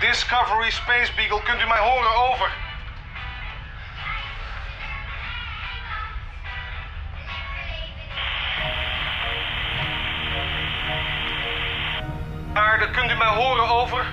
Discovery Space Beagle, kunt u mij horen? Over. Aarde, kunt u mij horen? Over.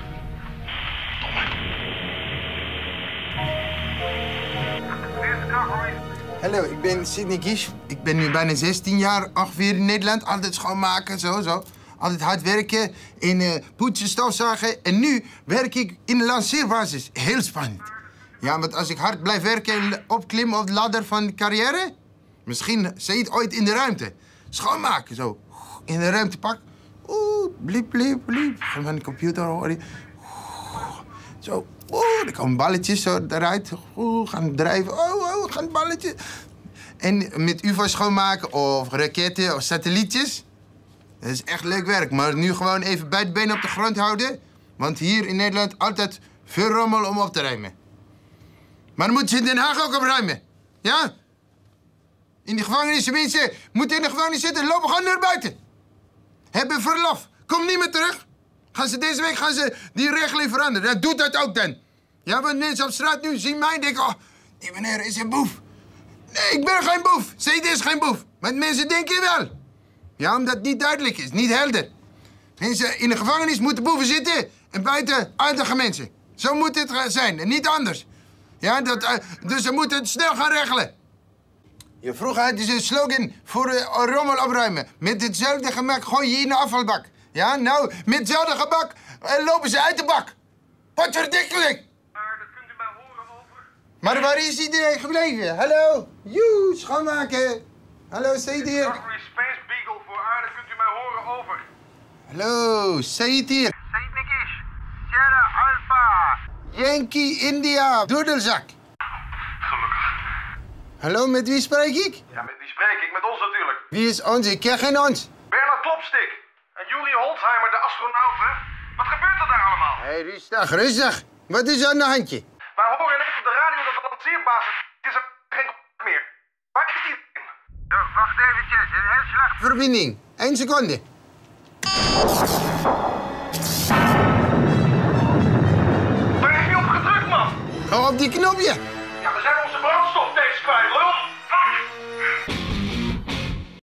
Discovery. Hallo, ik ben Sidney Gish. Ik ben nu bijna 16 jaar ongeveer in Nederland. Altijd schoonmaken, zo. Altijd hard werken, in poetsen, stofzuigen. En nu werk ik in de lanceerbasis. Heel spannend. Ja, want als ik hard blijf werken en opklim op de ladder van de carrière... misschien zie je het ooit in de ruimte. Schoonmaken, zo. In de ruimte pak. Oeh, bliep, bliep, bliep. Van de computer hoor je. Zo. Dan komen balletjes zo eruit. Gaan drijven. Gaan balletjes. En met UFO's schoonmaken of raketten of satellietjes. Dat is echt leuk werk. Maar nu gewoon even beide benen op de grond houden. Want hier in Nederland altijd veel rommel om op te ruimen. Maar dan moeten ze in Den Haag ook opruimen. Ja? In de gevangenis, mensen moeten in de gevangenis zitten. Lopen gewoon naar buiten. Hebben verlof. Kom niet meer terug. Deze week gaan ze die regeling veranderen. Dat doet dat ook dan. Ja, want mensen op straat nu zien mij en denken... oh, die meneer is een boef. Nee, ik ben geen boef. CD is geen boef. Maar mensen denken wel. Ja, omdat het niet duidelijk is, niet helder. Mensen in de gevangenis moeten boeven zitten en buiten aardige mensen. Zo moet het zijn en niet anders. Ja, dus ze moeten het snel gaan regelen. Je vroeg uit is een slogan voor rommel opruimen. Met hetzelfde gemak gooi je in de afvalbak. Ja, nou, met hetzelfde gebak lopen ze uit de bak. Wat verdikkelijk. Aarde, kunt u mij horen? Over. Maar waar is iedereen gebleven? Hallo? Joe, schoonmaken. Hallo, Said hier. Discovery Space Beagle, voor Aarde, kunt u mij horen? Over. Hallo, Said hier. Sidney Gish, Sierra Alpha. Yankee India, doedelzak. Gelukkig. Hallo, met wie spreek ik? Ja, met wie spreek ik? Met ons natuurlijk. Wie is ons? Ik ken geen ons. Bernard Klopstik en Yuri Holzheimer, de astronaut, hè? Wat gebeurt er daar allemaal? Hé, rustig, rustig. Wat is aan de handje? Wij horen net op de radio dat de lanceerbasis is er geen contact meer. Waar is die? Ja, wacht eventjes, het is heel slecht. Verbinding. 1 seconde. Waar heb je op gedrukt, man? Ga op die knopje.